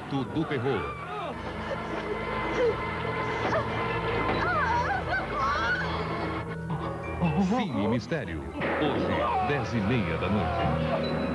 Pacto do Terror. Cine Mistério. Hoje, 10h30 da noite.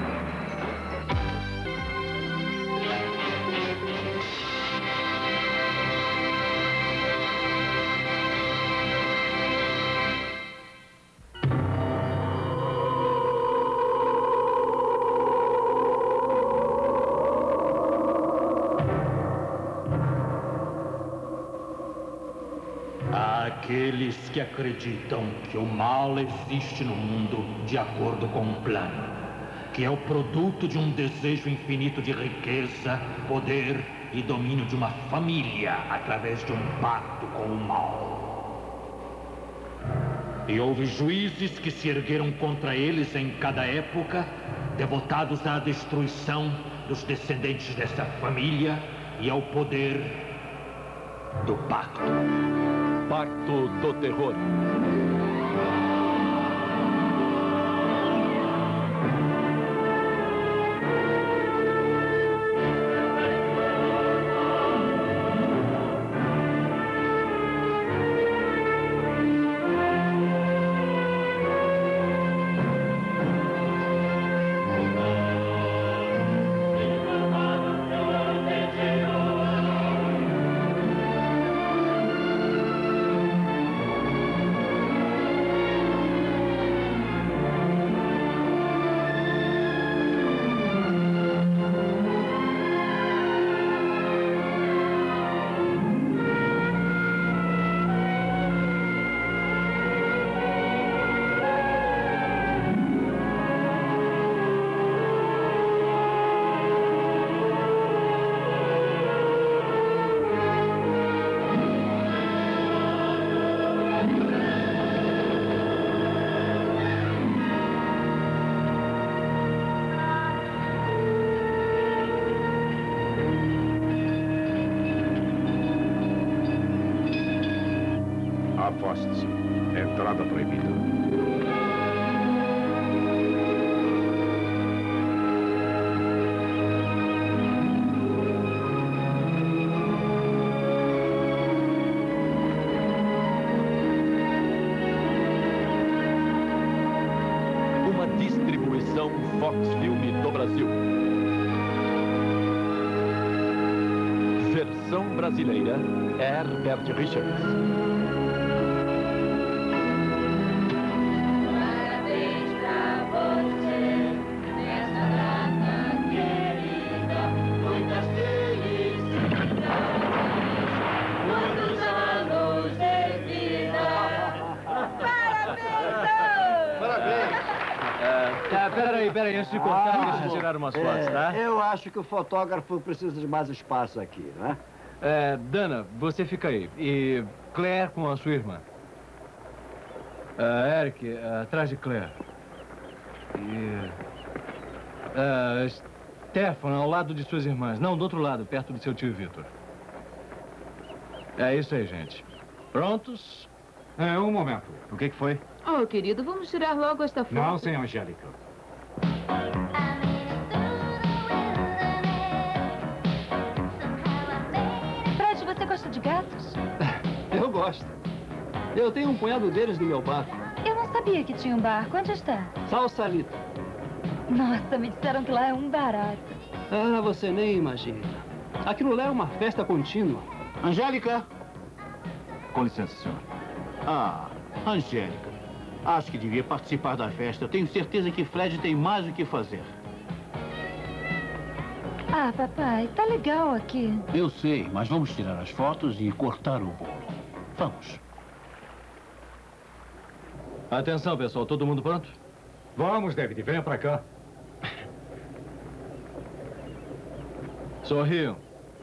Aqueles que acreditam que o mal existe no mundo de acordo com um plano, que é o produto de um desejo infinito de riqueza, poder e domínio de uma família através de um pacto com o mal. E houve juízes que se ergueram contra eles em cada época, devotados à destruição dos descendentes dessa família e ao poder do pacto. Pacto do Terror. Afaste-se. Entrada proibida. Uma distribuição Fox Filme do Brasil. Versão brasileira, Herbert Richards. Peraí, antes de cortar, deixa eu tirar umas fotos, tá? Eu acho que o fotógrafo precisa de mais espaço aqui, né? Dana, você fica aí. E Claire com a sua irmã. Eric, atrás de Claire. E... Stefan, ao lado de suas irmãs. Não, do outro lado, perto do seu tio Vitor. É isso aí, gente. Prontos? Um momento. O que foi? Oh, querido, vamos tirar logo esta foto. Não, sem Angélica. Fred, você gosta de gatos? Eu gosto. Eu tenho um punhado deles no meu barco. Eu não sabia que tinha um barco. Onde está? Salsalito. Nossa, me disseram que lá é um barato. Ah, você nem imagina. Aquilo lá é uma festa contínua. Angélica? Com licença, senhor. Ah, Angélica. Acho que devia participar da festa. Eu tenho certeza que Fred tem mais o que fazer. Ah, papai, tá legal aqui. Eu sei, mas vamos tirar as fotos e cortar o bolo. Vamos. Atenção, pessoal. Todo mundo pronto? Vamos, David. Venha pra cá. Sorriam.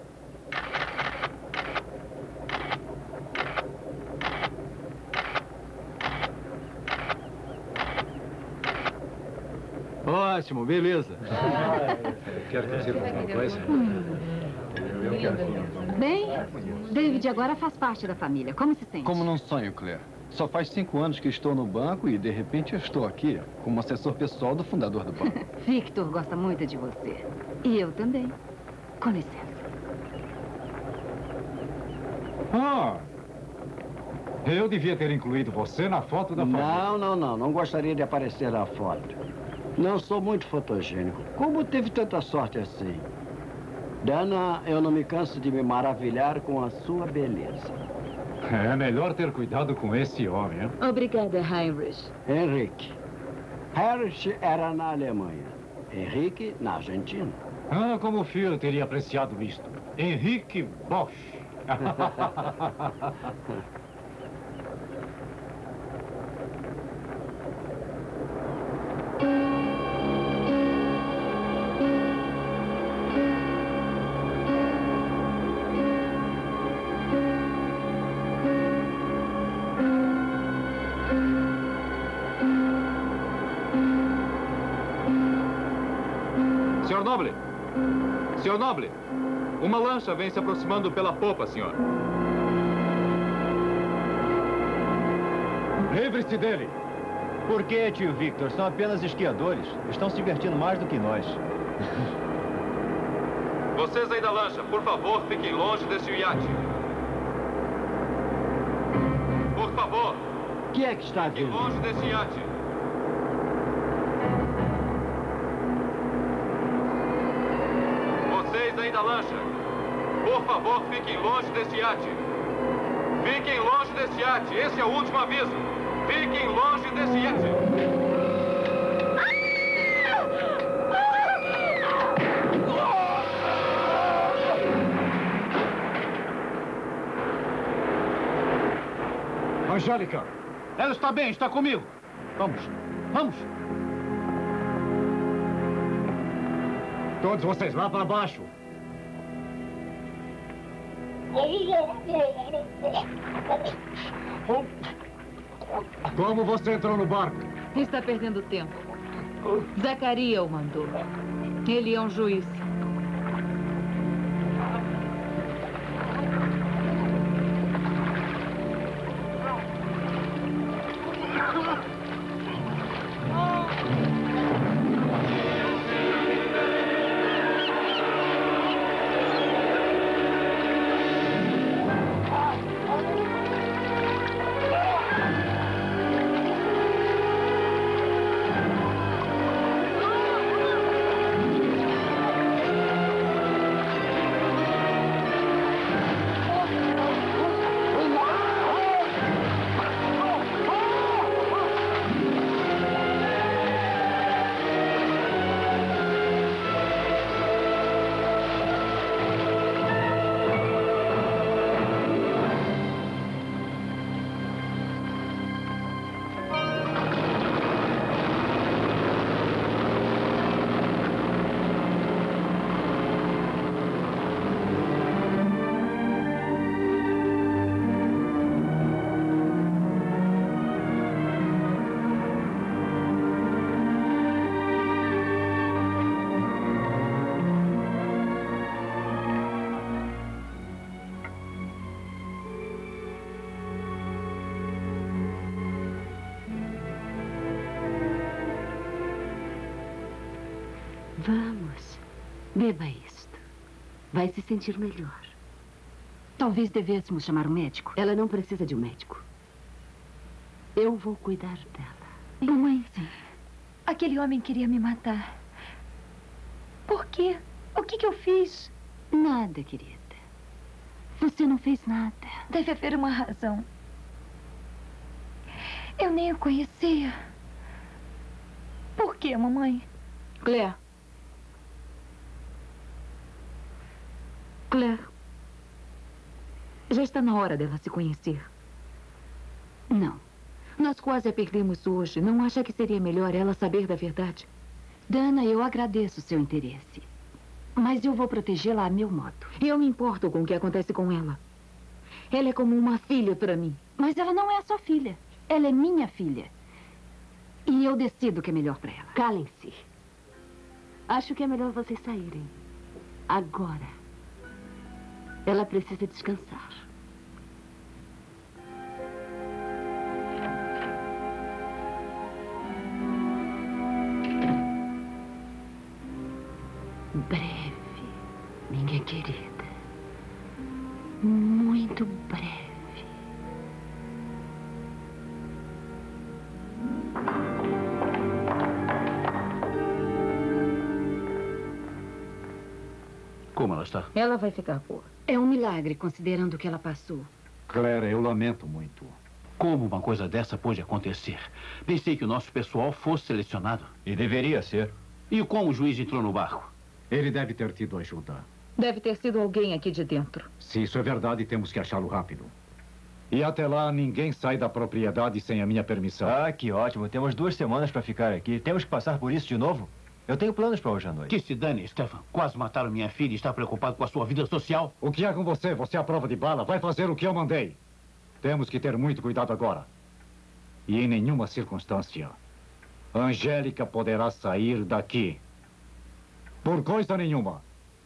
Ótimo, beleza. Quero dizer alguma coisa? Eu quero. Bem, David agora faz parte da família. Como se sente? Como num sonho, Claire. Só faz 5 anos que estou no banco e, de repente, eu estou aqui, como assessor pessoal do fundador do banco. Victor gosta muito de você. E eu também. Com licença. Ah, eu devia ter incluído você na foto da família. Não gostaria de aparecer na foto. Não sou muito fotogênico. Como teve tanta sorte assim? Dana, eu não me canso de me maravilhar com a sua beleza. É melhor ter cuidado com esse homem, hein? Obrigada, Heinrich. Henrique. Heinrich era na Alemanha. Henrique, na Argentina. Ah, como o Führer teria apreciado isto. Henrique Bosch. Senhor Noble! Senhor Noble! Uma lancha vem se aproximando pela popa, senhor. Livre-se dele! Por que, tio Victor? São apenas esquiadores. Estão se divertindo mais do que nós. Vocês aí da lancha, por favor, fiquem longe desse iate. Por favor! O que é que está vindo? Fiquem longe desse iate. Vocês aí da lancha, por favor, fiquem longe desse iate. Fiquem longe desse iate. Esse é o último aviso. Fiquem longe desse iate. Angélica! Ela está bem, está comigo. Vamos, vamos. Todos vocês lá para baixo. Como você entrou no barco? Está perdendo tempo. Zacaria o mandou. Ele é um juiz. Vamos. Beba isto. Vai se sentir melhor. Talvez devêssemos chamar um médico. Ela não precisa de um médico. Eu vou cuidar dela. Mamãe, aquele homem queria me matar. Por quê? O que eu fiz? Nada, querida. Você não fez nada. Deve haver uma razão. Eu nem o conhecia. Por quê, mamãe? Claire. Claire, já está na hora dela se conhecer. Não. Nós quase a perdemos hoje. Não acha que seria melhor ela saber da verdade? Dana, eu agradeço o seu interesse. Mas eu vou protegê-la a meu modo. Eu me importo com o que acontece com ela. Ela é como uma filha para mim. Mas ela não é a sua filha. Ela é minha filha. E eu decido o que é melhor para ela. Calem-se. Acho que é melhor vocês saírem. Agora. Ela precisa descansar. Breve, minha querida. muito breve. Como ela está? Ela vai ficar boa. É um milagre, considerando o que ela passou. Claire, eu lamento muito. Como uma coisa dessa pôde acontecer? Pensei que o nosso pessoal fosse selecionado. E deveria ser. E como o juiz entrou no barco? Ele deve ter tido ajuda. Deve ter sido alguém aqui de dentro. Se isso é verdade, temos que achá-lo rápido. E até lá, ninguém sai da propriedade sem a minha permissão. Ah, que ótimo. Temos 2 semanas para ficar aqui. Temos que passar por isso de novo? Eu tenho planos para hoje à noite. Que se dane, Stefan. Quase mataram minha filha e está preocupado com a sua vida social. O que é com você? Você é a prova de bala. Vai fazer o que eu mandei. Temos que ter muito cuidado agora. E em nenhuma circunstância, Angélica poderá sair daqui. Por coisa nenhuma.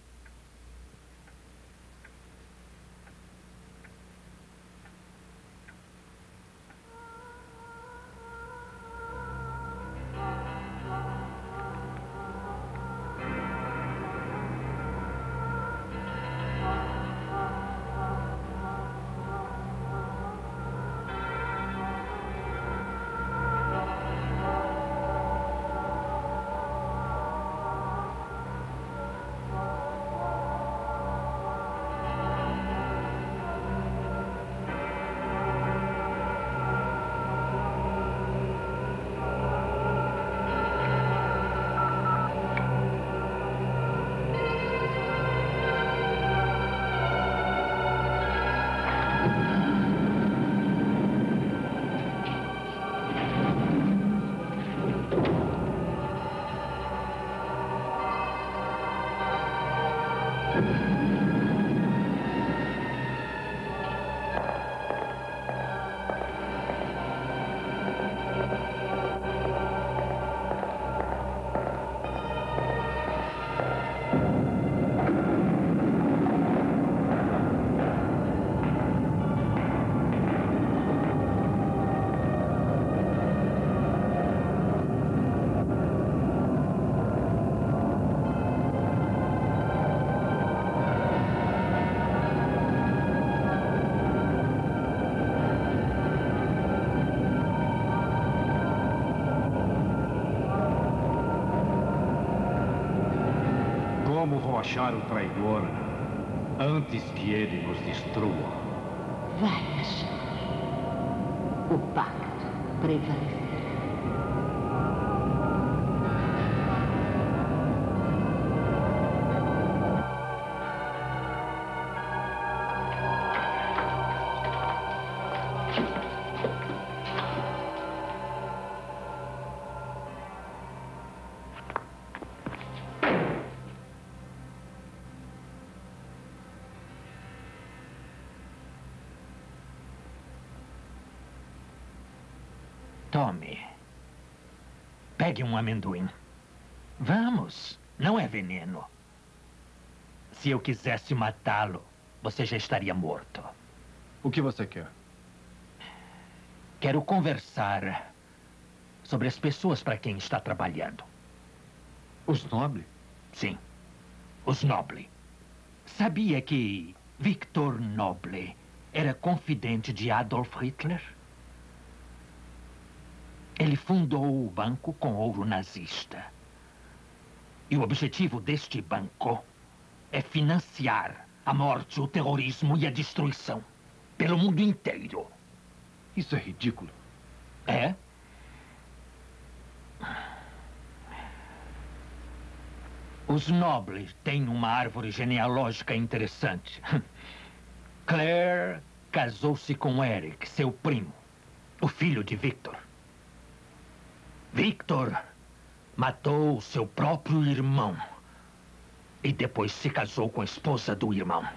Como vou achar o traidor antes que ele nos destrua? Vai achar. O pacto prevalecerá. Tome. Pegue um amendoim. Vamos. Não é veneno. Se eu quisesse matá-lo, você já estaria morto. O que você quer? Quero conversar sobre as pessoas para quem está trabalhando. Os Noble? Sim. Os Noble. Sabia que Victor Noble era confidente de Adolf Hitler? Ele fundou o banco com ouro nazista. E o objetivo deste banco é financiar a morte, o terrorismo e a destruição pelo mundo inteiro. Isso é ridículo. É? Os Nobles têm uma árvore genealógica interessante. Claire casou-se com Eric, seu primo, o filho de Victor. Victor matou seu próprio irmão e depois se casou com a esposa do irmão.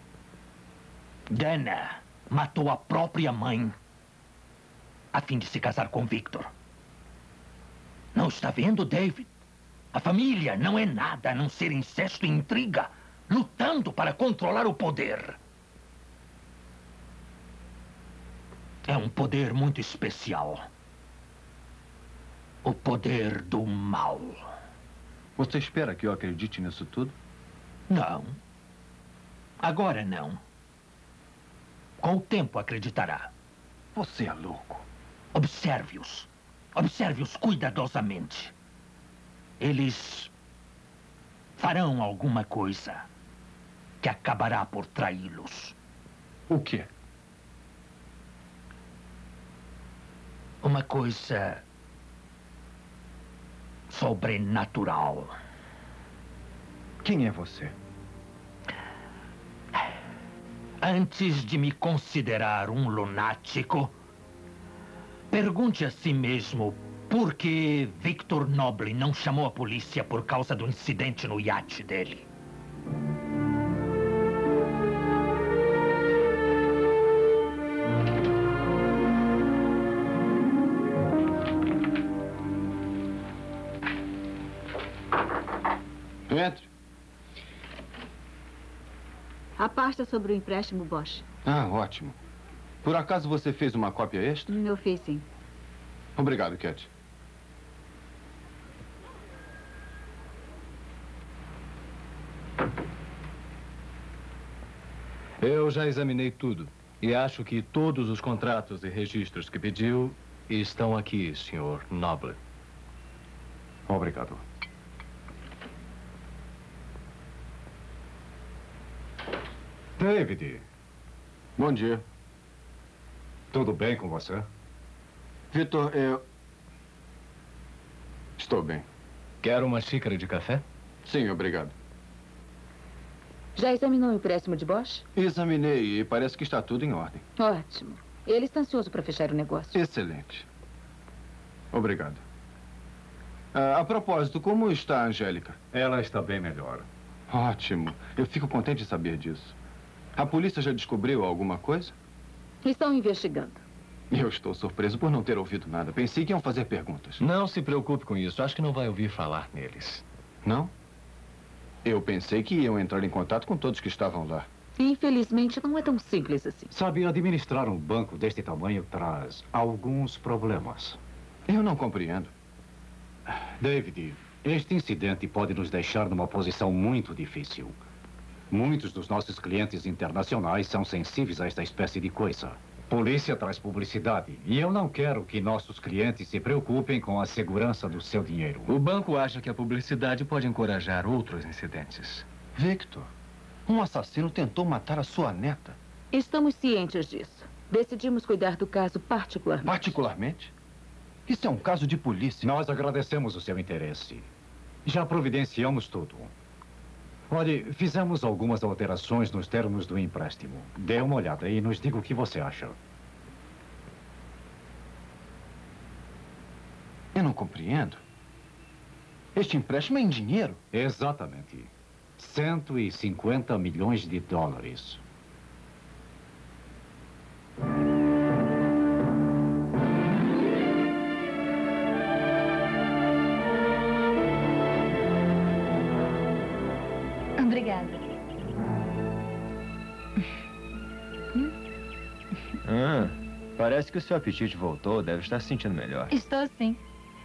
Dana matou a própria mãe a fim de se casar com Victor. Não está vendo, David? A família não é nada a não ser incesto e intriga, lutando para controlar o poder. É um poder muito especial. O poder do mal. Você espera que eu acredite nisso tudo? Não. Agora não. Com o tempo acreditará. Você é louco. Observe-os. Observe-os cuidadosamente. Eles farão alguma coisa que acabará por traí-los. O quê? Uma coisa sobrenatural. Quem é você? Antes de me considerar um lunático, pergunte a si mesmo por que Victor Noble não chamou a polícia por causa do incidente no iate dele. Entre. A pasta sobre o empréstimo Bosch. Ah, ótimo. Por acaso você fez uma cópia extra? Eu fiz, sim. Obrigado, Cat. Eu já examinei tudo. E acho que todos os contratos e registros que pediu estão aqui, Sr. Noble. Obrigado. David. Bom dia. Tudo bem com você? Victor, eu... Estou bem. Quer uma xícara de café? Sim, obrigado. Já examinou o empréstimo de Bosch? Examinei e parece que está tudo em ordem. Ótimo. Ele está ansioso para fechar o negócio. Excelente. Obrigado. A propósito, como está a Angélica? Ela está bem melhor. Ótimo. Eu fico contente de saber disso. A polícia já descobriu alguma coisa? Estão investigando. Eu estou surpreso por não ter ouvido nada. Pensei que iam fazer perguntas. Não se preocupe com isso. Acho que não vai ouvir falar neles. Não? Eu pensei que iam entrar em contato com todos que estavam lá. Infelizmente, não é tão simples assim. Sabe, administrar um banco deste tamanho traz alguns problemas. Eu não compreendo. David, este incidente pode nos deixar numa posição muito difícil. Muitos dos nossos clientes internacionais são sensíveis a esta espécie de coisa. Polícia traz publicidade. E eu não quero que nossos clientes se preocupem com a segurança do seu dinheiro. O banco acha que a publicidade pode encorajar outros incidentes. Victor, um assassino tentou matar a sua neta. Estamos cientes disso. Decidimos cuidar do caso particularmente. Particularmente? Isso é um caso de polícia. Nós agradecemos o seu interesse. Já providenciamos tudo. Olhe, fizemos algumas alterações nos termos do empréstimo. Dê uma olhada e nos diga o que você acha. Eu não compreendo. Este empréstimo é em dinheiro? Exatamente. 150 milhões de dólares. Obrigada. Parece que o seu apetite voltou. Deve estar se sentindo melhor. Estou sim.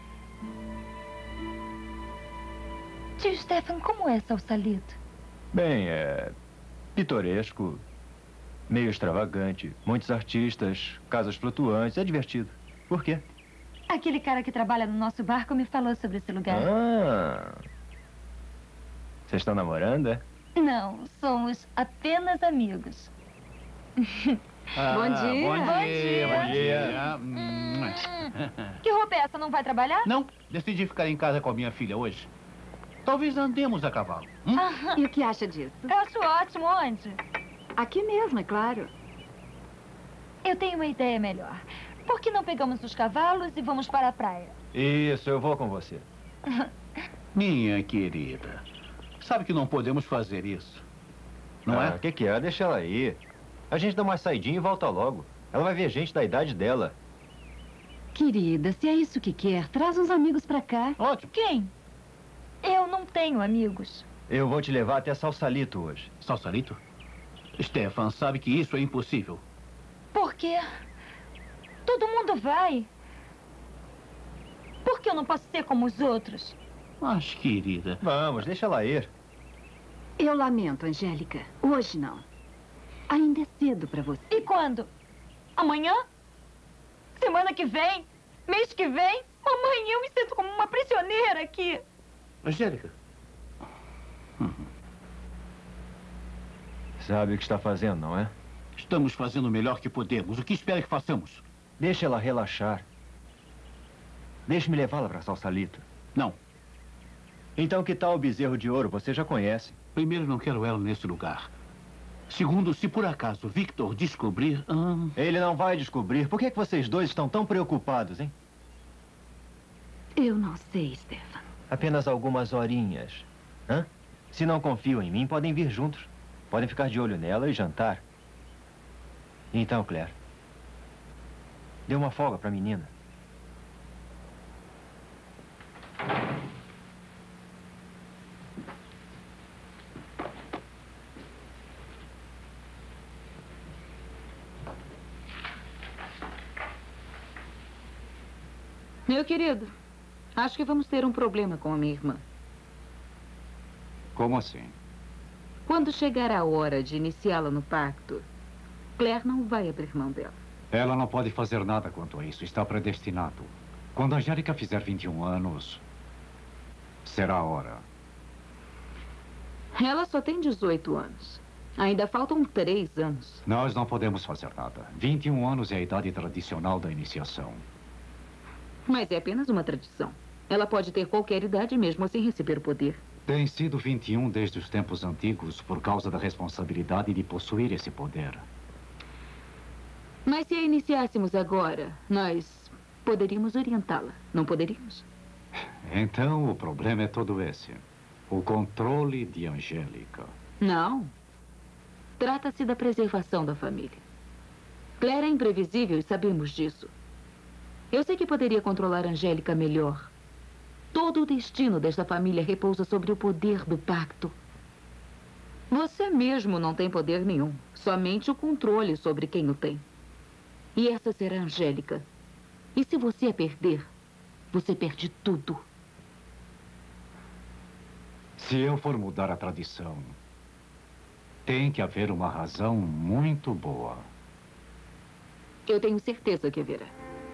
Tio Stefan, como é Sausalito? Bem, é pitoresco, meio extravagante, muitos artistas, casas flutuantes, é divertido. Por quê? Aquele cara que trabalha no nosso barco me falou sobre esse lugar. Vocês estão namorando, é? Não, somos apenas amigos. Bom dia. Bom dia. Que roupa é essa? Não vai trabalhar? Não, decidi ficar em casa com a minha filha hoje. Talvez andemos a cavalo. E o que acha disso? Eu acho ótimo. Onde? Aqui mesmo, é claro. Eu tenho uma ideia melhor. Por que não pegamos os cavalos e vamos para a praia? Isso, eu vou com você. Minha querida, sabe que não podemos fazer isso, não é? O que é? Deixa ela ir. A gente dá uma saidinha e volta logo. Ela vai ver gente da idade dela. Querida, se é isso que quer, traz uns amigos pra cá. Ótimo. Quem? Eu não tenho amigos. Eu vou te levar até Sausalito hoje. Sausalito? Stefan sabe que isso é impossível. Por quê? Todo mundo vai. Por que eu não posso ser como os outros? Mas, querida... Vamos, deixa ela ir. Eu lamento, Angélica. Hoje não. Ainda é cedo para você. E quando? Amanhã? Semana que vem? Mês que vem? Mamãe, eu me sinto como uma prisioneira aqui. Angélica. Sabe o que está fazendo, não é? Estamos fazendo o melhor que podemos. O que espera que façamos? Deixa ela relaxar. Deixe-me levá-la para Salsalito. Não. Então que tal o bezerro de ouro? Você já conhece. Primeiro, não quero ela nesse lugar. Segundo, se por acaso Victor descobrir... Ele não vai descobrir. Por que vocês dois estão tão preocupados, hein? Eu não sei, Stefan. Apenas algumas horinhas. Hã? Se não confiam em mim, podem vir juntos. Podem ficar de olho nela e jantar. Então, Claire, dê uma folga para a menina. Meu querido, acho que vamos ter um problema com a minha irmã. Como assim? Quando chegar a hora de iniciá-la no pacto, Claire não vai abrir mão dela. Ela não pode fazer nada quanto a isso. Está predestinado. Quando a Angélica fizer 21 anos, será a hora. Ela só tem 18 anos. Ainda faltam 3 anos. Nós não podemos fazer nada. 21 anos é a idade tradicional da iniciação. Mas é apenas uma tradição. Ela pode ter qualquer idade mesmo assim receber o poder. Tem sido 21 desde os tempos antigos por causa da responsabilidade de possuir esse poder. Mas se a iniciássemos agora, nós poderíamos orientá-la, não poderíamos? Então, o problema é todo esse. O controle de Angélica. Não. Trata-se da preservação da família. Claire é imprevisível e sabemos disso. Eu sei que poderia controlar a Angélica melhor. Todo o destino desta família repousa sobre o poder do pacto. Você mesmo não tem poder nenhum. Somente o controle sobre quem o tem. E essa será a Angélica. E se você a perder, você perde tudo. Se eu for mudar a tradição, tem que haver uma razão muito boa. Eu tenho certeza que haverá.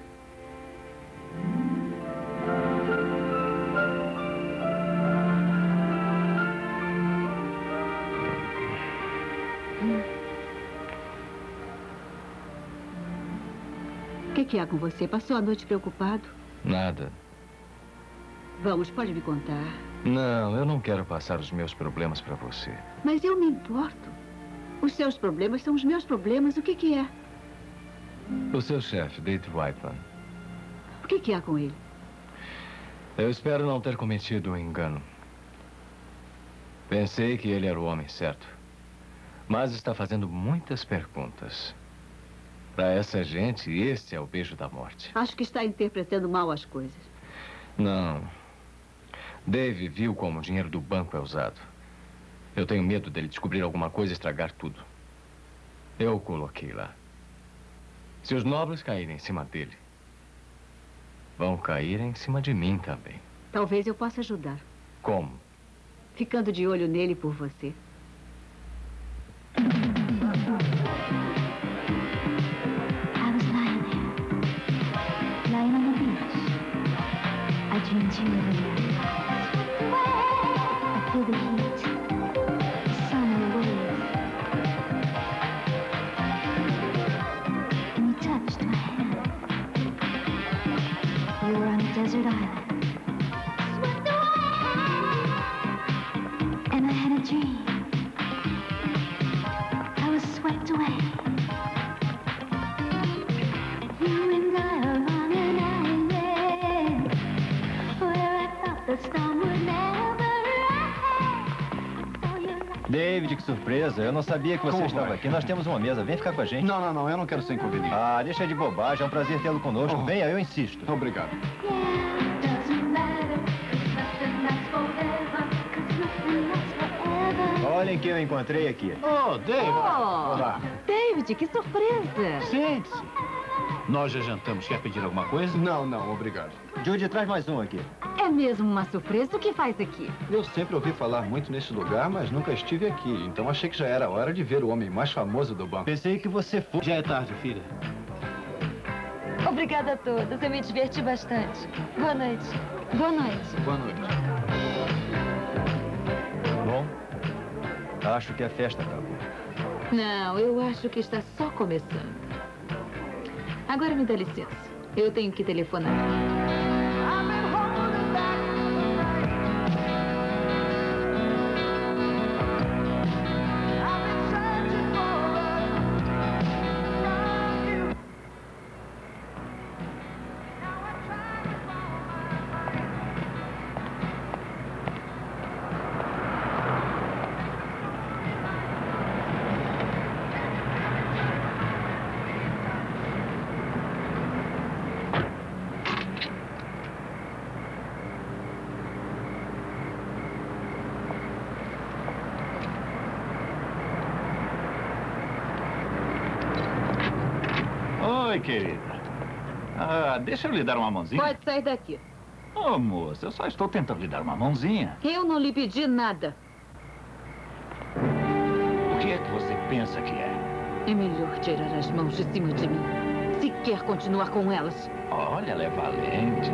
O que há com você? Passou a noite preocupado? Nada. Vamos, pode me contar. Não, eu não quero passar os meus problemas para você. Mas eu me importo. Os seus problemas são os meus problemas. O que é? O seu chefe, Dave Whiteman. O que há com ele? Eu espero não ter cometido um engano. Pensei que ele era o homem certo. Mas está fazendo muitas perguntas. Para essa gente, este é o beijo da morte. Acho que está interpretando mal as coisas. Não. Dave viu como o dinheiro do banco é usado. Eu tenho medo dele descobrir alguma coisa e estragar tudo. Eu o coloquei lá. Se os nobres caírem em cima dele, vão cair em cima de mim também. Talvez eu possa ajudar. Como? Ficando de olho nele por você. I dreamed you were there. I feel the heat, sun and waves. And you touched my hand. We were on a desert island. And I had a dream. I was swept away. You and I are on an island where I thought the storm would never rise. David, que surpresa. Eu não sabia que você estava aqui. Nós temos uma mesa. Vem ficar com a gente. Não, eu não quero ser inconveniente. Ah, deixa de bobagem. É um prazer tê-lo conosco. Venha, eu insisto. Obrigado. Olhem quem eu encontrei aqui. Oh, David. Olá. David, que surpresa. Sente-se. Nós já jantamos. Quer pedir alguma coisa? Não, obrigado. Judy, traz mais um aqui. É mesmo uma surpresa. O que faz aqui? Eu sempre ouvi falar muito nesse lugar, mas nunca estive aqui. Então achei que já era hora de ver o homem mais famoso do banco. Pensei que você fosse... Já é tarde, filha. Obrigada a todos. Eu me diverti bastante. Boa noite. Boa noite. Boa noite. Bom, acho que a festa acabou. Não, eu acho que está só começando. Agora me dá licença. Eu tenho que telefonar. Oi, querida. Deixa eu lhe dar uma mãozinha. Pode sair daqui. Ô, moça, eu só estou tentando lhe dar uma mãozinha. Eu não lhe pedi nada. O que é que você pensa que é? É melhor tirar as mãos de cima de mim. Se quer continuar com elas. Olha, ela é valente.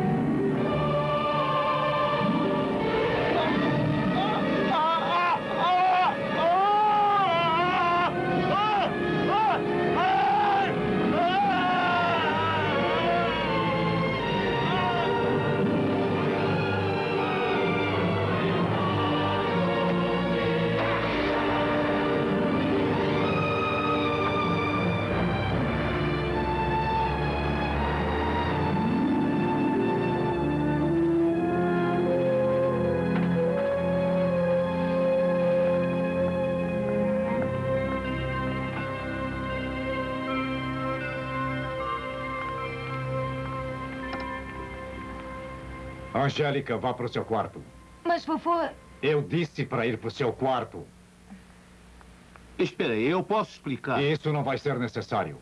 Angélica, vá para o seu quarto. Mas, vovô... Eu disse para ir para o seu quarto. Espera aí, eu posso explicar. Isso não vai ser necessário.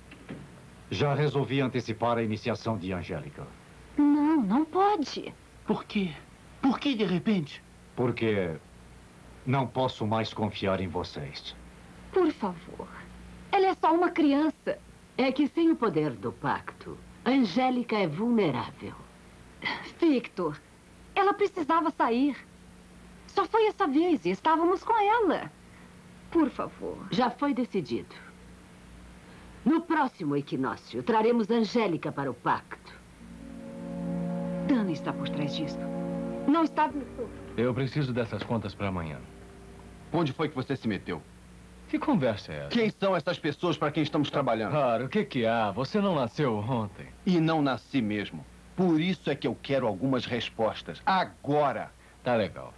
Já resolvi antecipar a iniciação de Angélica. Não, não pode. Por quê? Por que de repente? Porque não posso mais confiar em vocês. Por favor. Ela é só uma criança. É que sem o poder do pacto, Angélica é vulnerável. Victor, ela precisava sair. Só foi essa vez e estávamos com ela. Por favor. Já foi decidido. No próximo equinócio, traremos Angélica para o pacto. Dana está por trás disso. Não está... Eu preciso dessas contas para amanhã. Onde foi que você se meteu? Que conversa é essa? Quem são essas pessoas para quem estamos trabalhando? Claro, o que há? Você não nasceu ontem. E não nasci mesmo. Por isso é que eu quero algumas respostas. Agora! Tá legal.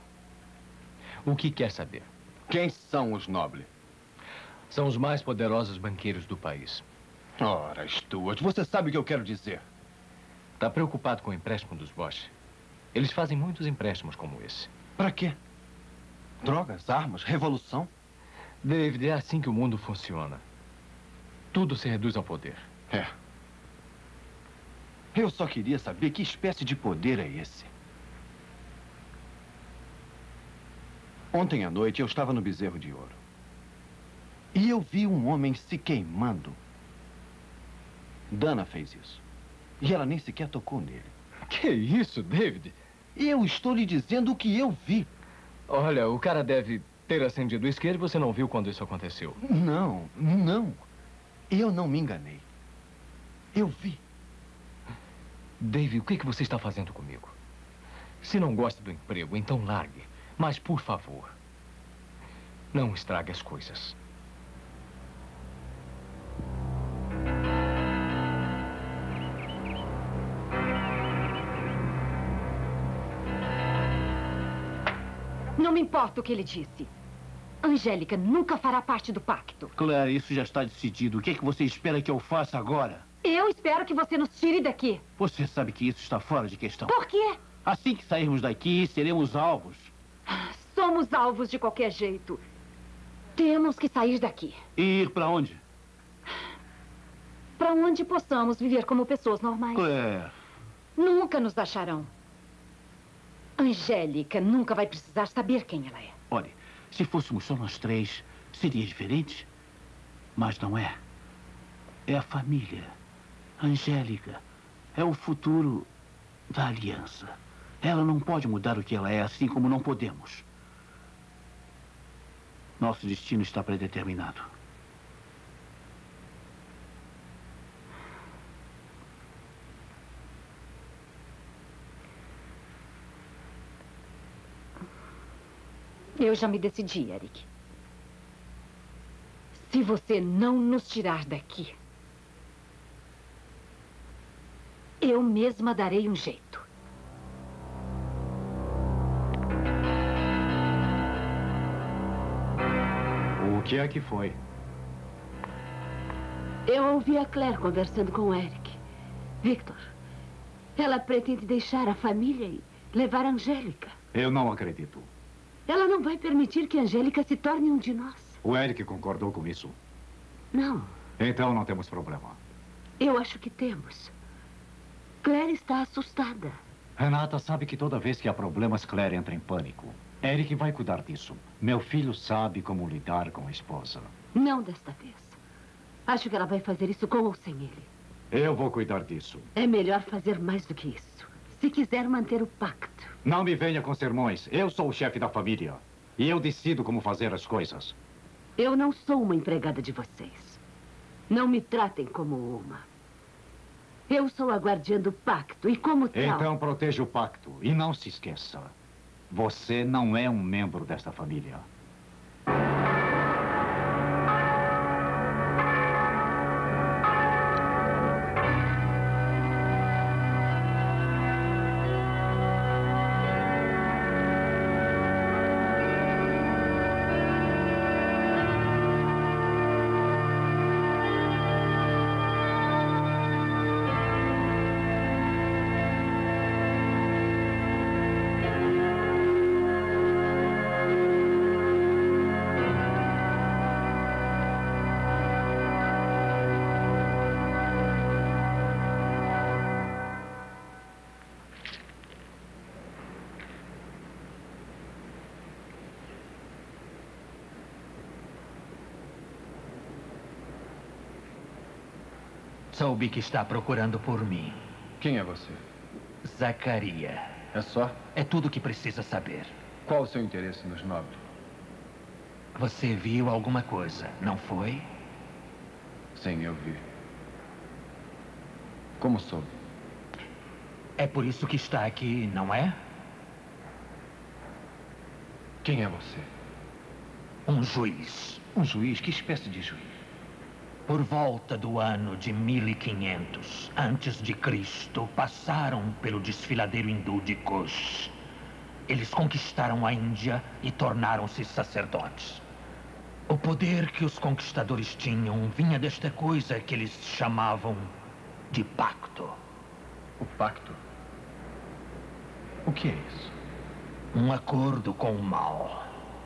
O que quer saber? Quem são os Noble? São os mais poderosos banqueiros do país. Ora, Stuart, você sabe o que eu quero dizer. Tá preocupado com o empréstimo dos Bosch? Eles fazem muitos empréstimos como esse. Para quê? Drogas, armas, revolução? David, é assim que o mundo funciona. Tudo se reduz ao poder. É. Eu só queria saber que espécie de poder é esse. Ontem à noite eu estava no Bezerro de Ouro. E eu vi um homem se queimando. Dana fez isso. E ela nem sequer tocou nele. Que isso, David? Eu estou lhe dizendo o que eu vi. Olha, o cara deve ter acendido o isqueiro e você não viu quando isso aconteceu. Não, não. Eu não me enganei. Eu vi. Dave, o que você está fazendo comigo? Se não gosta do emprego, então largue. Mas, por favor, não estrague as coisas. Não me importa o que ele disse. Angélica nunca fará parte do pacto. Claire, isso já está decidido. O que é que você espera que eu faça agora? Eu espero que você nos tire daqui. Você sabe que isso está fora de questão. Por quê? Assim que sairmos daqui, seremos alvos. Somos alvos de qualquer jeito. Temos que sair daqui. E ir para onde? Para onde possamos viver como pessoas normais. Claire. Nunca nos acharão. Angélica nunca vai precisar saber quem ela é. Olha, se fôssemos só nós três, seria diferente. Mas não é. É a família. Angélica é o futuro da aliança. Ela não pode mudar o que ela é, assim como não podemos. Nosso destino está predeterminado. Eu já me decidi, Eric. Se você não nos tirar daqui, eu mesma darei um jeito. O que é que foi? Eu ouvi a Claire conversando com o Eric. Victor, ela pretende deixar a família e levar a Angélica. Eu não acredito. Ela não vai permitir que a Angélica se torne um de nós. O Eric concordou com isso. Não, Então não temos problema. eu acho que temos. Claire está assustada. Renata sabe que toda vez que há problemas, Claire entra em pânico. Eric vai cuidar disso. Meu filho sabe como lidar com a esposa. Não desta vez. Acho que ela vai fazer isso com ou sem ele. Eu vou cuidar disso. É melhor fazer mais do que isso. Se quiser manter o pacto. Não me venha com sermões. Eu sou o chefe da família. E eu decido como fazer as coisas. Eu não sou uma empregada de vocês. Não me tratem como uma. Eu sou a guardiã do pacto e como tal... Então proteja o pacto. E não se esqueça. Você não é um membro desta família. Soube que está procurando por mim. Quem é você? Zacaria. É só? É tudo o que precisa saber. Qual o seu interesse nos nobres? Você viu alguma coisa, não foi? Sim, eu vi. Como soube? É por isso que está aqui, não é? Quem é você? Um juiz. Um juiz? Que espécie de juiz? Por volta do ano de 1500 antes de Cristo, passaram pelo desfiladeiro hindu de Kush. Eles conquistaram a Índia e tornaram-se sacerdotes. O poder que os conquistadores tinham vinha desta coisa que eles chamavam de pacto. O pacto? O que é isso? Um acordo com o mal.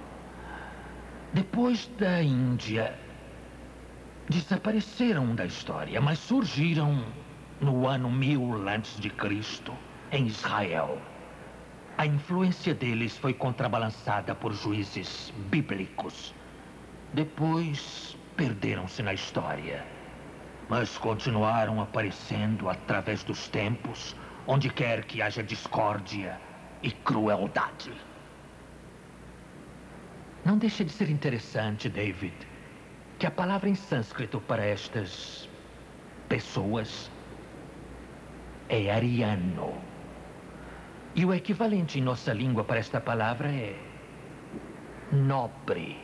Depois da Índia, desapareceram da história, mas surgiram no ano 1000 antes de Cristo, em Israel. A influência deles foi contrabalançada por juízes bíblicos. Depois, perderam-se na história. Mas continuaram aparecendo através dos tempos, onde quer que haja discórdia e crueldade. Não deixa de ser interessante, David, que a palavra em sânscrito para estas pessoas é ariano. E o equivalente em nossa língua para esta palavra é nobre.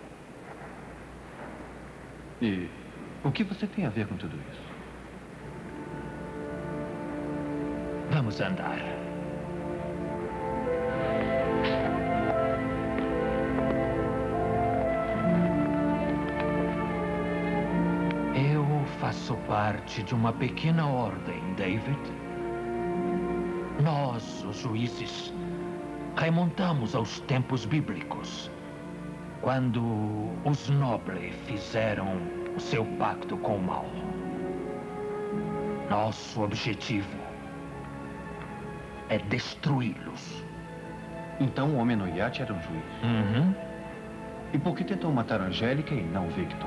E o que você tem a ver com tudo isso? Vamos andar. Faço parte de uma pequena ordem, David. Nós, os juízes, remontamos aos tempos bíblicos, quando os nobres fizeram o seu pacto com o mal. Nosso objetivo é destruí-los Então o homem no iate era um juiz. Uhum. E por que tentou matar a Angélica e não Victor?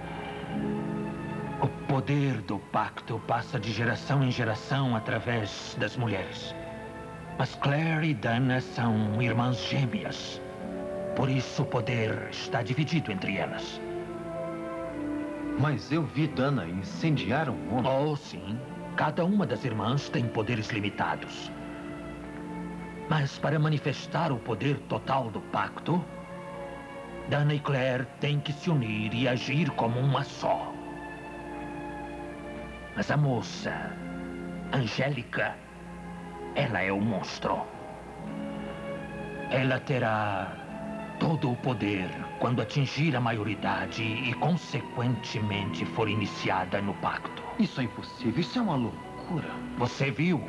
O poder do pacto passa de geração em geração através das mulheres. Mas Claire e Dana são irmãs gêmeas. Por isso o poder está dividido entre elas. Mas eu vi Dana incendiar um homem. Oh, sim. Cada uma das irmãs tem poderes limitados. Mas para manifestar o poder total do pacto, Dana e Claire têm que se unir e agir como uma só. Mas a moça, Angélica, ela é o monstro. Ela terá todo o poder quando atingir a maioridade e, consequentemente, for iniciada no pacto. Isso é impossível, isso é uma loucura. Você viu?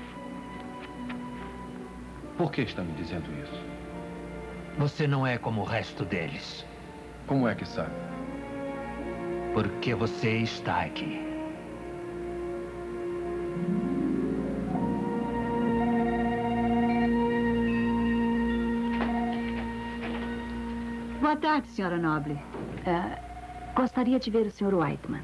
Por que está me dizendo isso? Você não é como o resto deles. Como é que sabe? Porque você está aqui. Boa tarde, senhora Noble. Gostaria de ver o senhor Whiteman.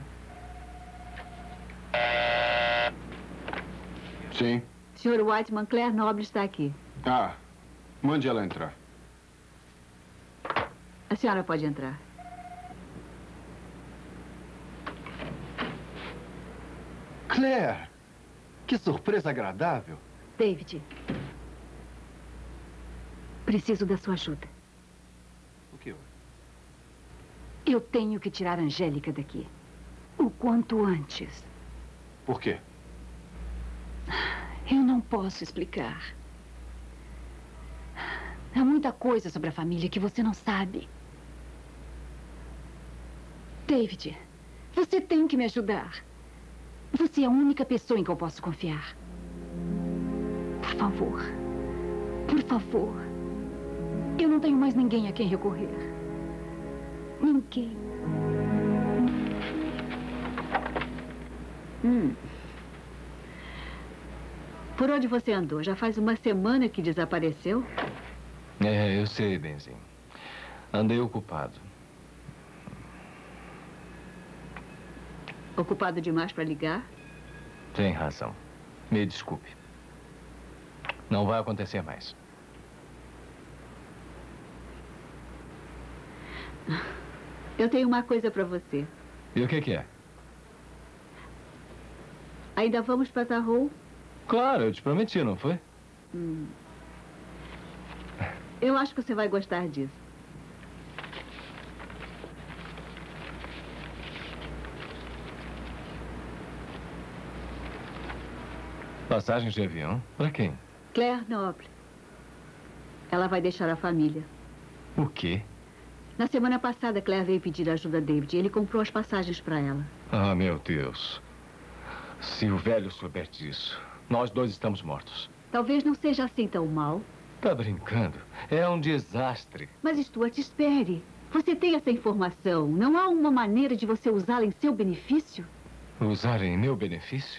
Sim. Senhor Whiteman, Claire Noble está aqui. Ah, mande ela entrar. A senhora pode entrar. Claire! Que surpresa agradável. David. Preciso da sua ajuda. O que houve? Eu tenho que tirar a Angélica daqui. O quanto antes. Por quê? Eu não posso explicar. Há muita coisa sobre a família que você não sabe. David, você tem que me ajudar. Você é a única pessoa em que eu posso confiar. Por favor. Por favor. Eu não tenho mais ninguém a quem recorrer. Ninguém. Por onde você andou? Já faz uma semana que desapareceu? É, eu sei, benzinho. Andei ocupado. Ocupado demais para ligar? Tem razão. Me desculpe. Não vai acontecer mais. Eu tenho uma coisa para você. E o que é? Ainda vamos para Tahoe? Claro, eu te prometi, não foi? Eu acho que você vai gostar disso. Passagens de avião? Para quem? Claire Noble. Ela vai deixar a família. O quê? Na semana passada, Claire veio pedir ajuda a David. Ele comprou as passagens para ela. Ah, meu Deus. Se o velho souber disso, nós dois estamos mortos. Talvez não seja assim tão mal. Tá brincando? É um desastre. Mas, Stuart, espere. Você tem essa informação. Não há uma maneira de você usá-la em seu benefício? Usar em meu benefício?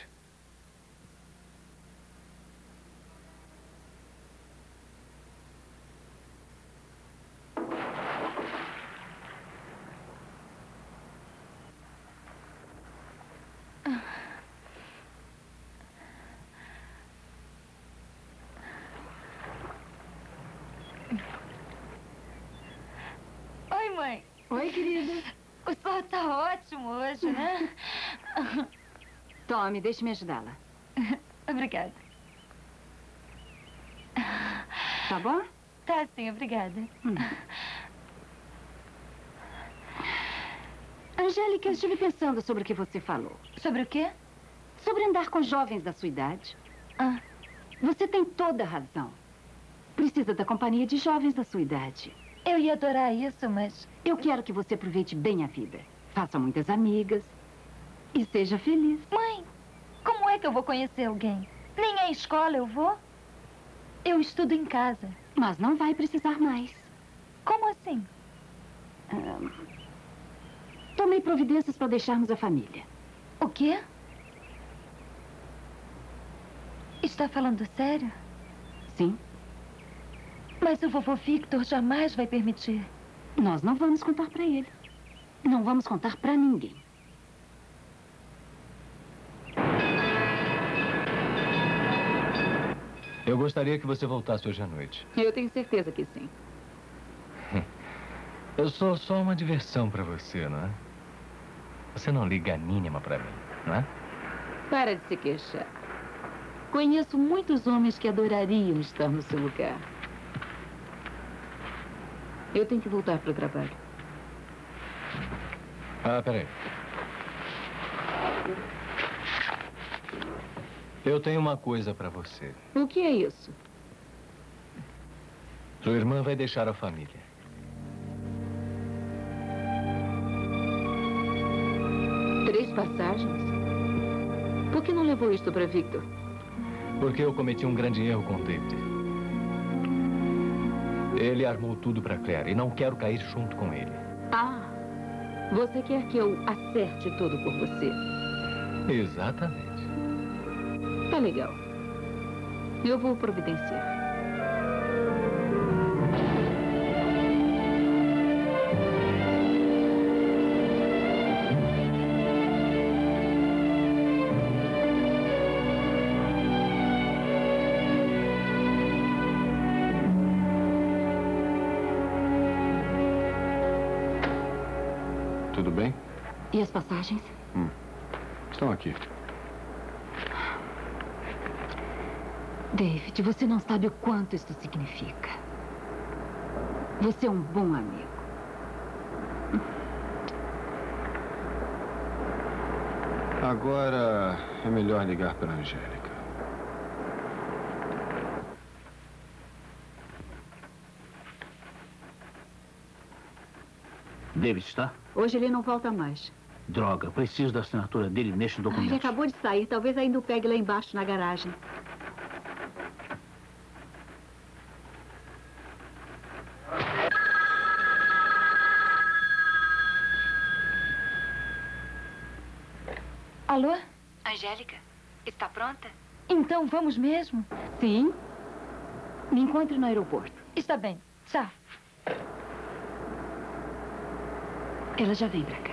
Oi, mãe. Oi, querida. O sol tá ótimo hoje, né? Tome, deixe-me ajudá-la. Obrigada. Tá bom? Tá sim, obrigada. Angélica, eu estive pensando sobre o que você falou. Sobre o quê? Sobre andar com jovens da sua idade. Você tem toda a razão. Precisa da companhia de jovens da sua idade. Eu ia adorar isso, mas... Eu quero que você aproveite bem a vida. Faça muitas amigas e seja feliz. Mãe, como é que eu vou conhecer alguém? Nem à escola eu vou. Eu estudo em casa. Mas não vai precisar mais. Como assim? Tomei providências para deixarmos a família. O quê? Está falando sério? Sim. Mas o vovô Victor jamais vai permitir. Nós não vamos contar para ele. Não vamos contar para ninguém. Eu gostaria que você voltasse hoje à noite. Eu tenho certeza que sim. Eu sou só uma diversão para você, não é? Você não liga a mínima para mim, não é? Para de se queixar. Conheço muitos homens que adorariam estar no seu lugar. Eu tenho que voltar para o trabalho. Ah, peraí. Eu tenho uma coisa para você. O que é isso? Sua irmã vai deixar a família. Três passagens? Por que não levou isto para Victor? Porque eu cometi um grande erro com o David. Ele armou tudo para Claire e não quero cair junto com ele. Ah, você quer que eu acerte tudo por você? Exatamente. Tá legal. Eu vou providenciar. Tudo bem? E as passagens? Estão aqui. David, você não sabe o quanto isso significa. Você é um bom amigo. Agora é melhor ligar para a Angélica. David está? Hoje ele não volta mais. Droga, preciso da assinatura dele neste documento. Ele acabou de sair. Talvez ainda o pegue lá embaixo na garagem. Alô? Angélica, está pronta? Então vamos mesmo? Sim. Me encontre no aeroporto. Está bem. Tchau. Ela já vem pra cá.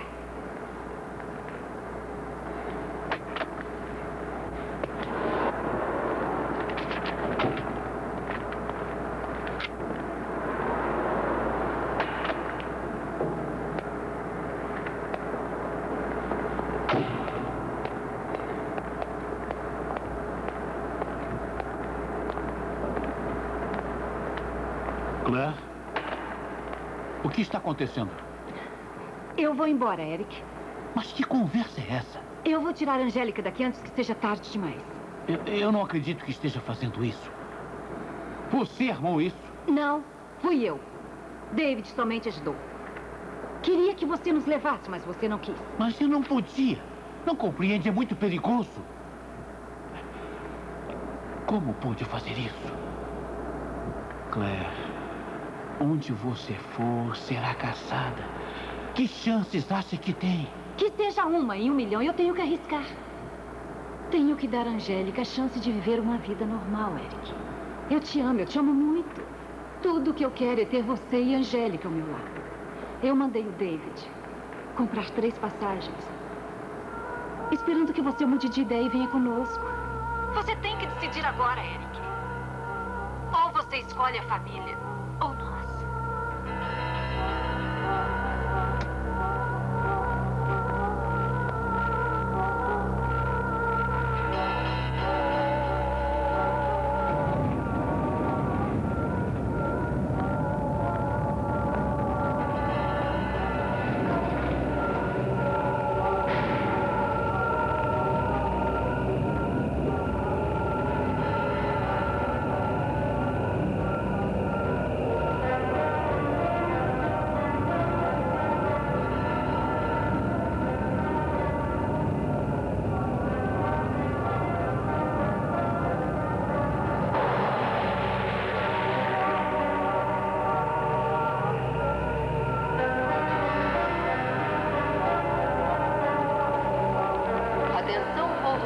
Claire? O que está acontecendo? Eu vou embora, Eric. Mas que conversa é essa? Eu vou tirar a Angélica daqui antes que seja tarde demais. Eu não acredito que esteja fazendo isso. Você armou isso? Não, fui eu. David somente ajudou. Queria que você nos levasse, mas você não quis. Mas eu não podia. Não compreende, é muito perigoso. Como pude fazer isso? Claire, onde você for, será caçada. Que chances acha que tem? Que seja uma em 1 milhão, eu tenho que arriscar. Tenho que dar a Angélica a chance de viver uma vida normal, Eric. Eu te amo muito. Tudo que eu quero é ter você e a Angélica ao meu lado. Eu mandei o David comprar 3 passagens, esperando que você mude de ideia e venha conosco. Você tem que decidir agora, Eric. Ou você escolhe a família, ou nós.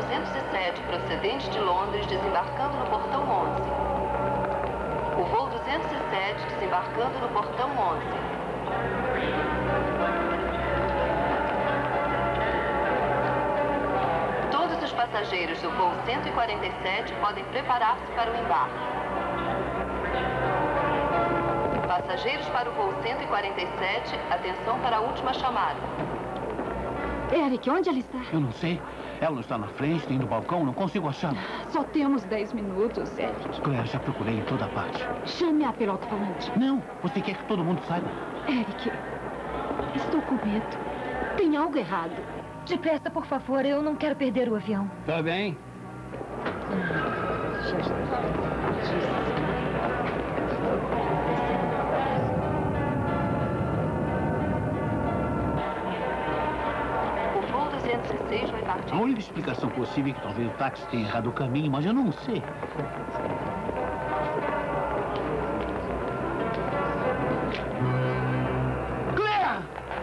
procedente de Londres, desembarcando no portão 11. O voo 200 207 desembarcando no portão 11. Todos os passageiros do voo 147 podem preparar-se para o embarque. Passageiros para o voo 147, atenção para a última chamada. Eric, onde ela está? Eu não sei. Ela não está na frente, nem no balcão, não consigo achá-la. Só temos 10 minutos, Eric. Claire, já procurei em toda parte. Chame-a pelo alto-falante. Não, você quer que todo mundo saiba. Eric, estou com medo. Tem algo errado. Depressa, por favor, eu não quero perder o avião. Tá bem. O voo 206 vai partir. A única explicação possível é que talvez o táxi tenha errado o caminho, mas eu não sei. Claire!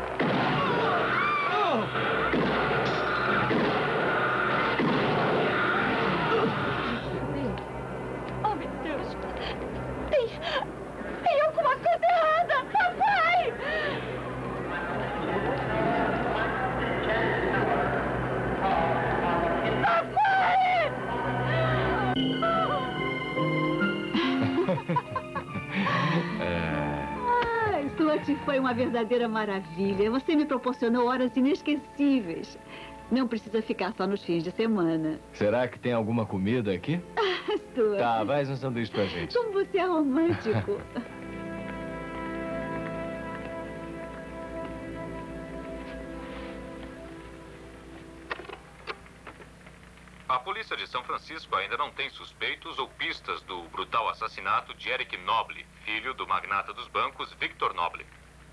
Oh, meu Deus. Tem alguma coisa errada. Papai! Stuart, foi uma verdadeira maravilha. Você me proporcionou horas inesquecíveis. Não precisa ficar só nos fins de semana. Será que tem alguma comida aqui? Stuart. Tá, faz um sanduíche pra gente. Como você é romântico. A polícia de São Francisco ainda não tem suspeitos ou pistas do brutal assassinato de Eric Noble, filho do magnata dos bancos Victor Noble.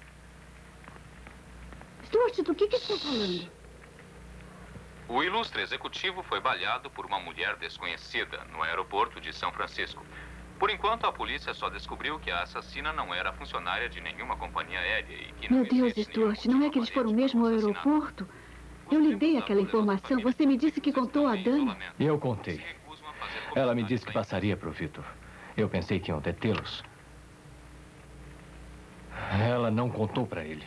Stuart, do que está falando? O ilustre executivo foi baleado por uma mulher desconhecida no aeroporto de São Francisco. Por enquanto, a polícia só descobriu que a assassina não era funcionária de nenhuma companhia aérea e que Meu Deus, Stuart, não é que eles foram mesmo ao aeroporto? Eu lhe dei aquela informação. Você me disse que contou a Dani. E eu contei. Ela me disse que passaria para o Victor. Eu pensei que iam detê-los. Ela não contou para ele.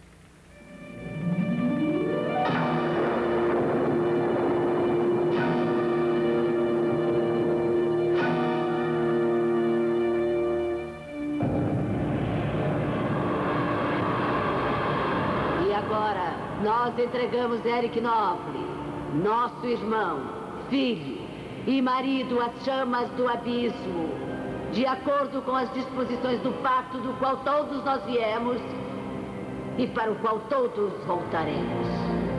E agora, nós entregamos Eric Noble, nosso irmão, filho e marido às chamas do abismo, de acordo com as disposições do pacto do qual todos nós viemos e para o qual todos voltaremos.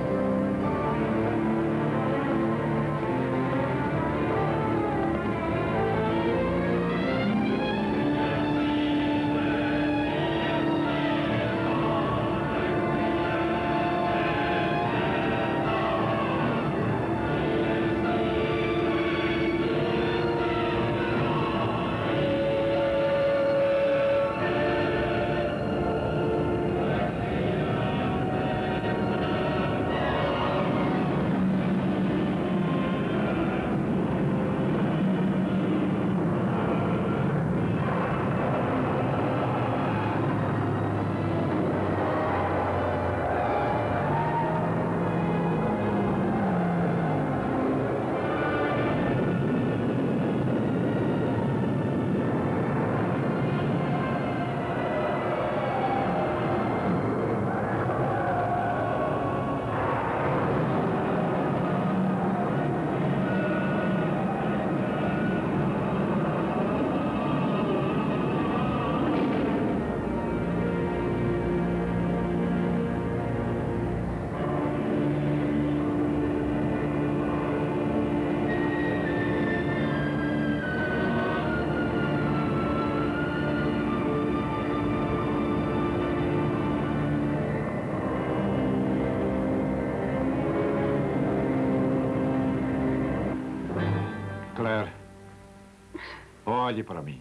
Claire, olhe para mim.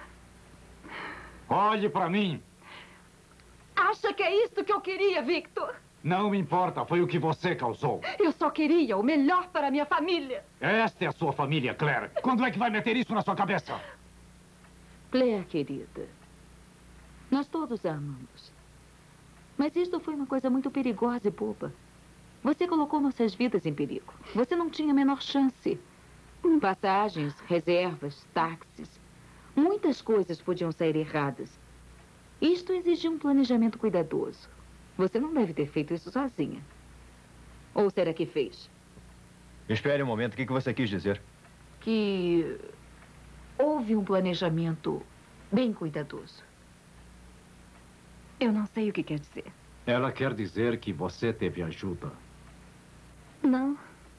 Olhe para mim. Acha que é isso que eu queria, Victor? Não me importa, foi o que você causou. Eu só queria o melhor para minha família. Esta é a sua família, Claire. Quando é que vai meter isso na sua cabeça? Claire, querida, nós todos a amamos. Mas isto foi uma coisa muito perigosa e boba. Você colocou nossas vidas em perigo. Você não tinha a menor chance. Passagens, reservas, táxis. Muitas coisas podiam sair erradas. Isto exigia um planejamento cuidadoso. Você não deve ter feito isso sozinha. Ou será que fez? Espere um momento. O que você quis dizer? Que houve um planejamento bem cuidadoso. Eu não sei o que quer dizer. Ela quer dizer que você teve ajuda. Não.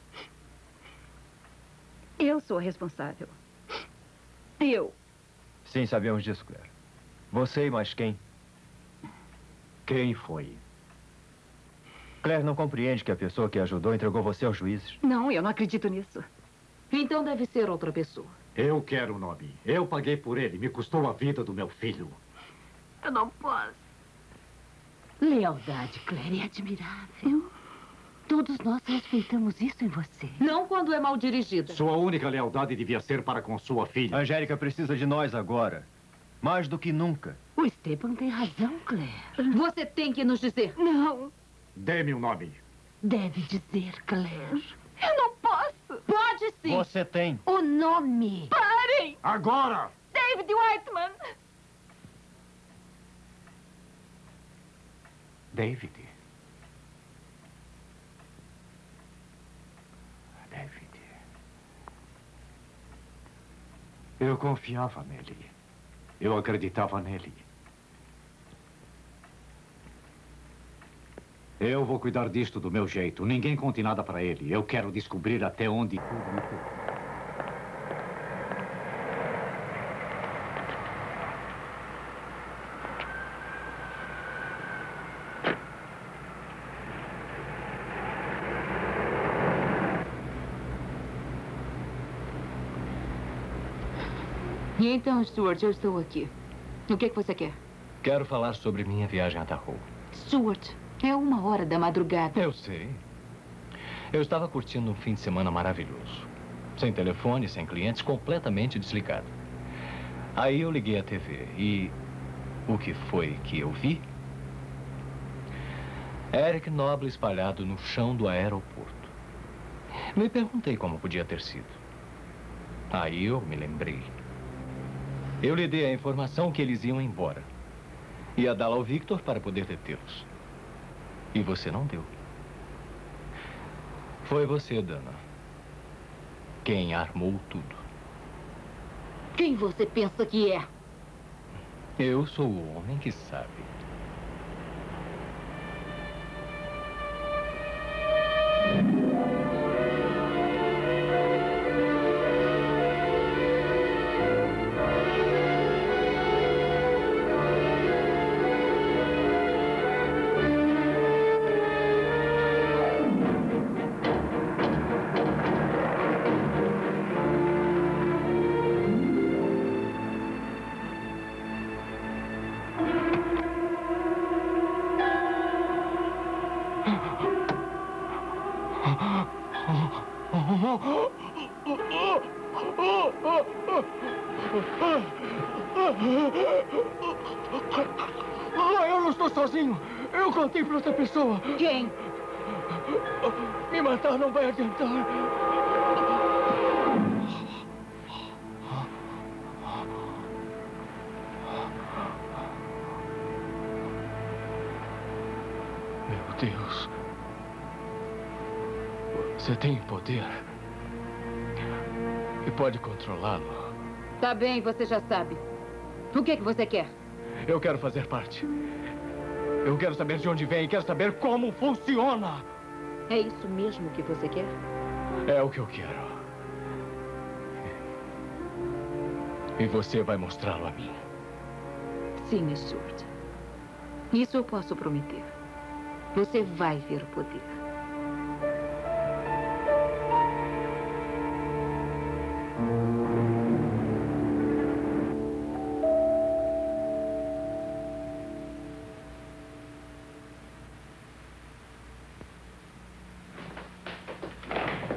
Eu sou a responsável. Eu. Sim, sabemos disso, Claire. Você e mais quem? Quem foi? Claire não compreende que a pessoa que a ajudou entregou você aos juízes. Não, eu não acredito nisso. Então deve ser outra pessoa. Eu quero o nome. Eu paguei por ele. Me custou a vida do meu filho. Eu não posso. Lealdade, Claire, é admirável. Todos nós respeitamos isso em você. Não quando é mal dirigida. Sua única lealdade devia ser para com sua filha. Angélica precisa de nós agora. Mais do que nunca. O Esteban tem razão, Claire. Você tem que nos dizer. Não. Dê-me o nome. Deve dizer, Claire. Eu não posso. Pode sim. Você tem. O nome. Parem! Agora! David Whiteman. David. David. Eu confiava nele. Eu acreditava nele. Eu vou cuidar disto do meu jeito. Ninguém conte nada para ele. Eu quero descobrir até onde tudo me levou. E então, Stuart, eu estou aqui. O que você quer? Quero falar sobre minha viagem a Tahoe. Stuart, é 1h da madrugada. Eu sei. Eu estava curtindo um fim de semana maravilhoso. Sem telefone, sem clientes, completamente desligado. Aí eu liguei a TV e... o que foi que eu vi? Eric Noble espalhado no chão do aeroporto. Me perguntei como podia ter sido. Aí eu me lembrei. Eu lhe dei a informação que eles iam embora. Ia dá-la ao Victor para poder detê-los. E você não deu. Foi você, Dana, quem armou tudo. Quem você pensa que é? Eu sou o homem que sabe. Eu não estou sozinho. Eu contei para outra pessoa. Quem? Me matar não vai adiantar. Meu Deus. Você tem poder. E pode controlá-lo. Tá bem, você já sabe. O que você quer? Eu quero fazer parte. Eu quero saber de onde vem e quero saber como funciona. É isso mesmo que você quer? É o que eu quero. E você vai mostrá-lo a mim. Sim, Stuart. Isso eu posso prometer. Você vai ver o poder.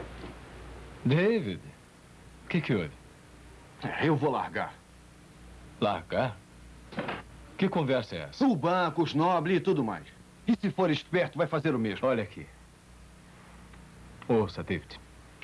David, o que houve? Eu vou largar. Largar? Que conversa é essa? O banco, os nobres e tudo mais. E se for esperto, vai fazer o mesmo. Olha aqui. Ouça, David.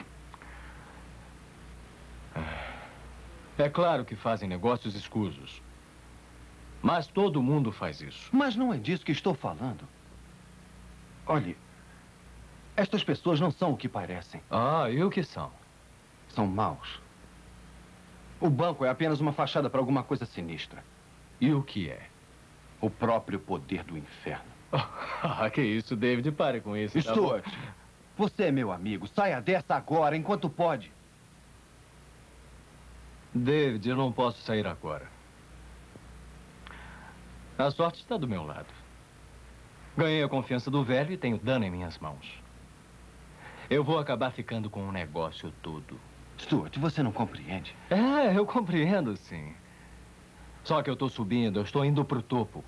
É claro que fazem negócios escusos. Mas todo mundo faz isso. Mas não é disso que estou falando. Olhe, estas pessoas não são o que parecem. Ah, e o que são? São maus. O banco é apenas uma fachada para alguma coisa sinistra. E o que é? O próprio poder do inferno. Ah, que isso, David? Pare com isso. Stuart, você é meu amigo. Saia dessa agora, enquanto pode. David, eu não posso sair agora. A sorte está do meu lado. Ganhei a confiança do velho e tenho Dana em minhas mãos. Eu vou acabar ficando com o negócio todo. Stuart, você não compreende? É, eu compreendo, sim. Só que eu estou subindo, eu estou indo para o topo.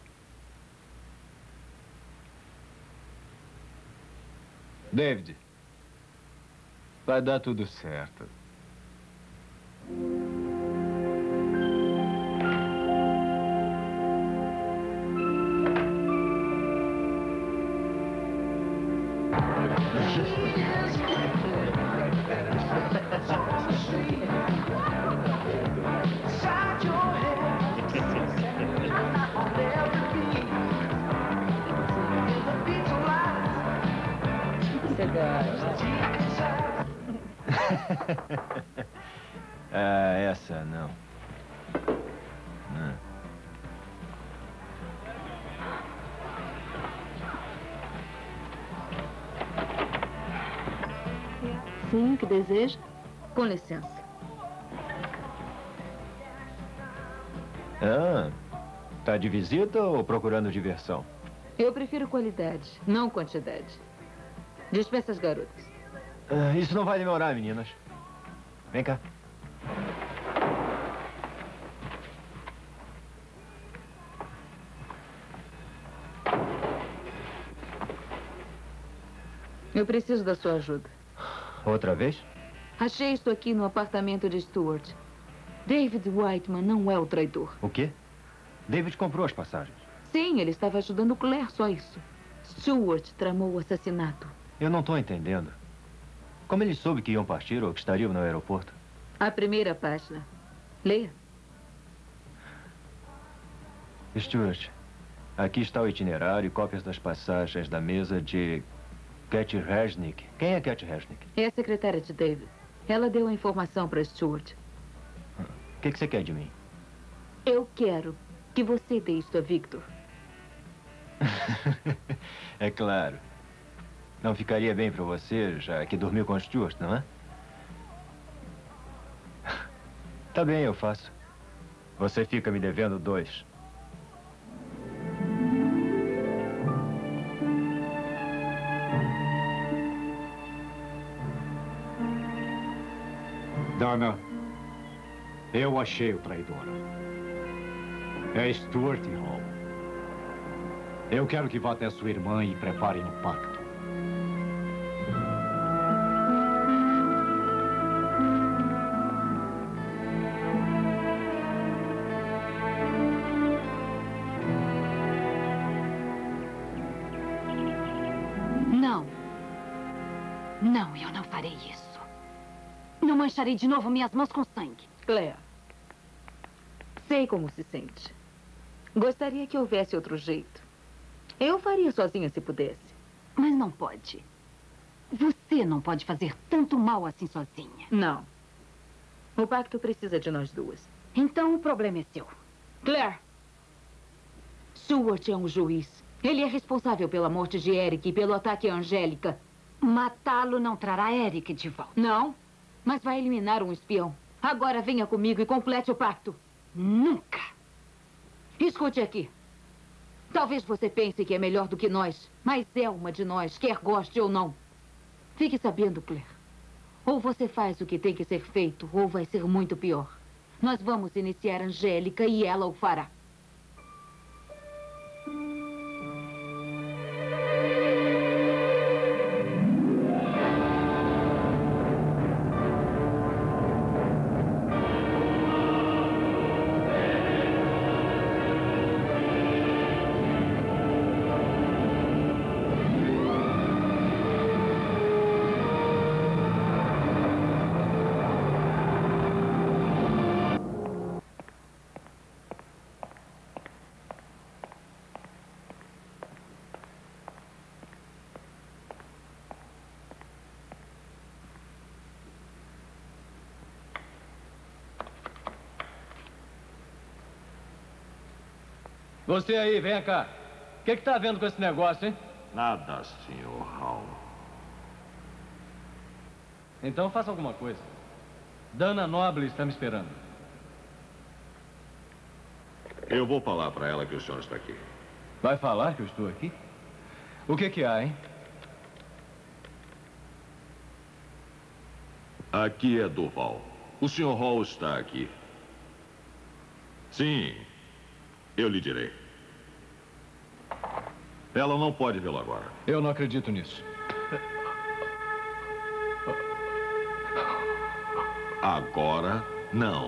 David, vai dar tudo certo. Ah, essa não. Sim, o que deseja? Com licença. Ah, tá de visita ou procurando diversão? Eu prefiro qualidade, não quantidade. Despeça as garotas. Ah, isso não vai demorar, meninas. Vem cá. Eu preciso da sua ajuda. Outra vez? Achei isto aqui no apartamento de Stuart. David Whiteman não é o traidor. O quê? David comprou as passagens. Sim, ele estava ajudando Claire, só isso. Stuart tramou o assassinato. Eu não estou entendendo. Como ele soube que iam partir ou que estariam no aeroporto? A primeira página. Leia. Stuart, aqui está o itinerário e cópias das passagens da mesa de Cat Resnick. Quem é Cat Resnick? É a secretária de David. Ela deu a informação para Stuart. O que você quer de mim? Eu quero que você dê isto a Victor. É claro. Não ficaria bem para você, já que dormiu com Stuart, não é? Tá bem, eu faço. Você fica me devendo 2. Dana, eu achei o traidor. É Stuart Hall. Eu quero que vá até sua irmã e preparem o pacto. Não. Não, eu não farei isso. Não mancharei de novo minhas mãos com sangue. Claire, sei como se sente. Gostaria que houvesse outro jeito. Eu faria sozinha se pudesse. Mas não pode. Você não pode fazer tanto mal assim sozinha. Não. O pacto precisa de nós duas. Então o problema é seu. Claire! Stuart é um juiz. Ele é responsável pela morte de Eric e pelo ataque à Angélica. Matá-lo não trará Eric de volta. Não, mas vai eliminar um espião. Agora venha comigo e complete o pacto. Nunca. Escute aqui. Talvez você pense que é melhor do que nós, mas é uma de nós, quer goste ou não. Fique sabendo, Claire. Ou você faz o que tem que ser feito, ou vai ser muito pior. Nós vamos iniciar Angélica e ela o fará. Você aí, vem cá. O que tá vendo com esse negócio, hein? Nada, Sr. Hall. Então faça alguma coisa. Dana Noble está me esperando. Eu vou falar para ela que o senhor está aqui. Vai falar que eu estou aqui? O que há, hein? Aqui é Duval. O Sr. Hall está aqui. Sim, eu lhe direi. Ela não pode vê-lo agora. Eu não acredito nisso. Agora, não.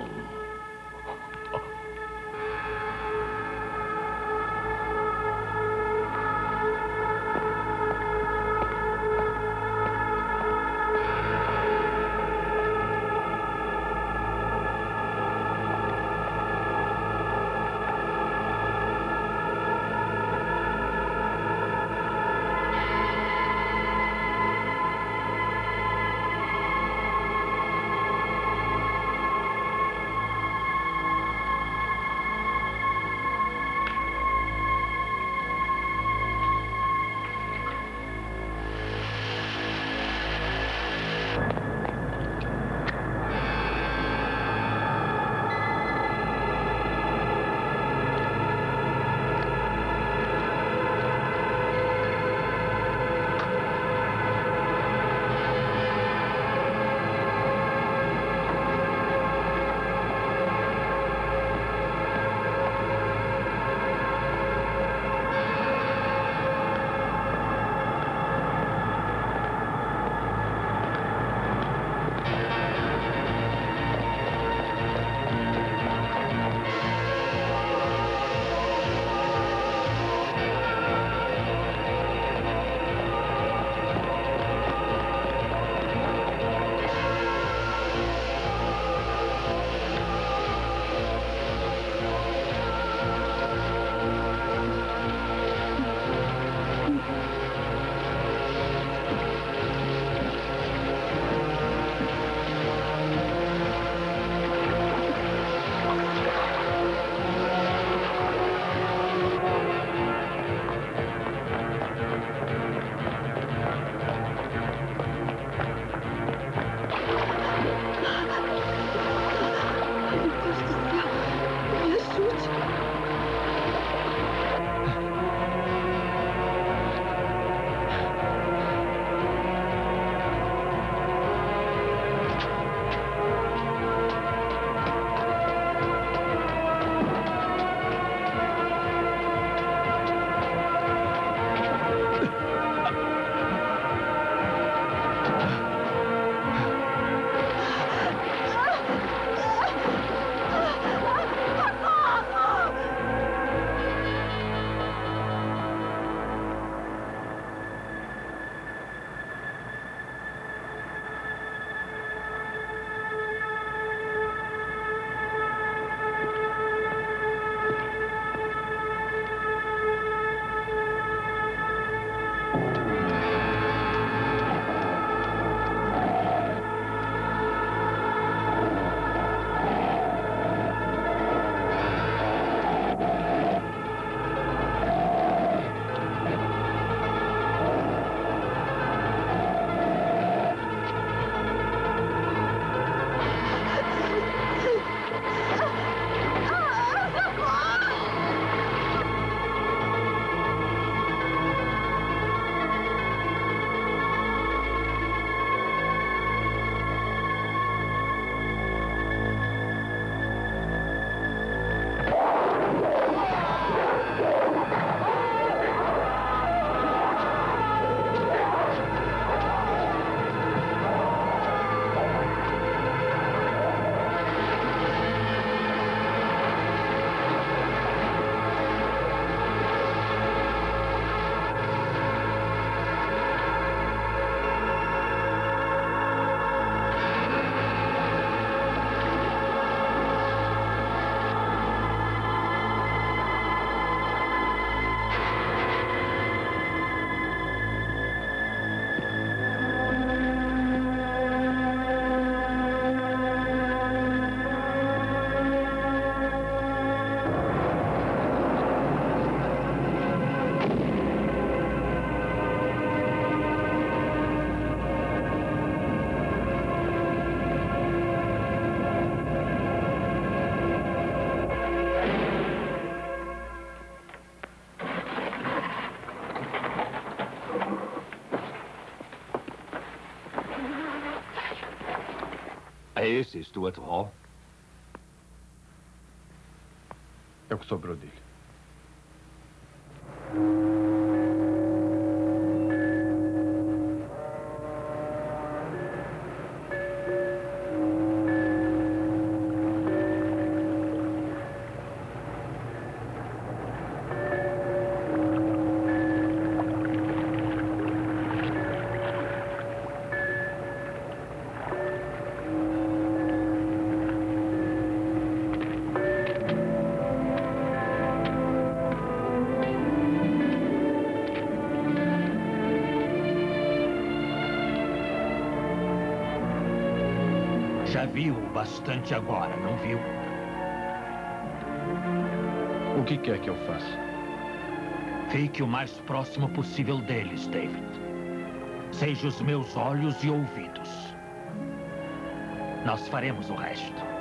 É esse Stuart Hall? É o que sobrou dele. Já viu bastante agora, não viu? O que quer que eu faça? Fique o mais próximo possível deles, David. Seja os meus olhos e ouvidos. Nós faremos o resto.